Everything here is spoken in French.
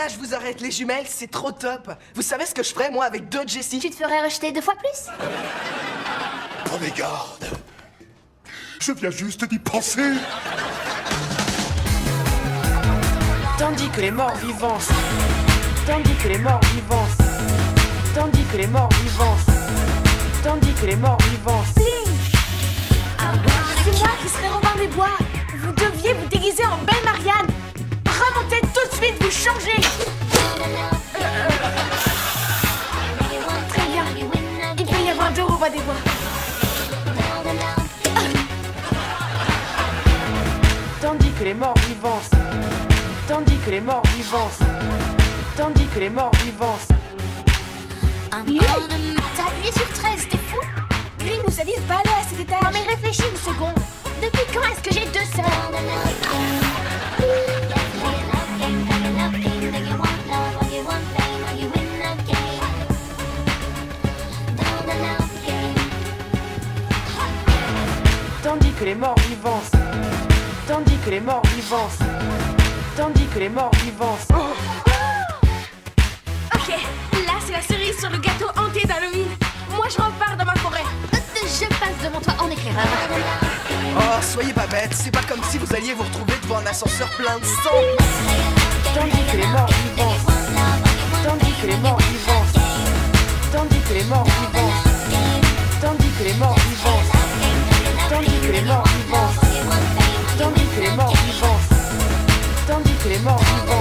là, je vous arrête, les jumelles, c'est trop top. Vous savez ce que je ferais, moi, avec deux Jessie? Tu te ferais rejeter 2 fois plus? Prenez garde. Je viens juste d'y penser. Tandis que les morts vivants, tandis que les morts vivants, tandis que les morts vivants, tandis que les morts vivants. C'est moi qui serais Robin des Bois. Vous deviez vous déguiser en belle Marianne. Remontez tout de suite, vous changez. Très bien. Il peut y avoir 2 Robins des Bois. Tandis que les morts vivants, tandis que les morts vivants, tandis que les morts vivants. T'as appuyé sur 13, t'es fou? Green nous a dit de pas aller à cet étage. Non mais réfléchis une seconde. Depuis quand est-ce que j'ai 2 sœurs? Tandis que les morts vivants, tandis que les morts vivants, tandis que les morts vivants. Ok, là c'est la cerise sur le gâteau hanté d'Halloween. Moi je repars dans ma forêt. Je passe devant toi en éclaireur. Oh, soyez pas bêtes, c'est pas comme si vous alliez vous retrouver devant un ascenseur plein de sang. Tandis que les morts vivants, tandis que les morts vivants, tandis que les morts vivants, tandis que les morts vivants, tandis que les morts vivants, tandis que les morts vivants, tandis que les morts vivants.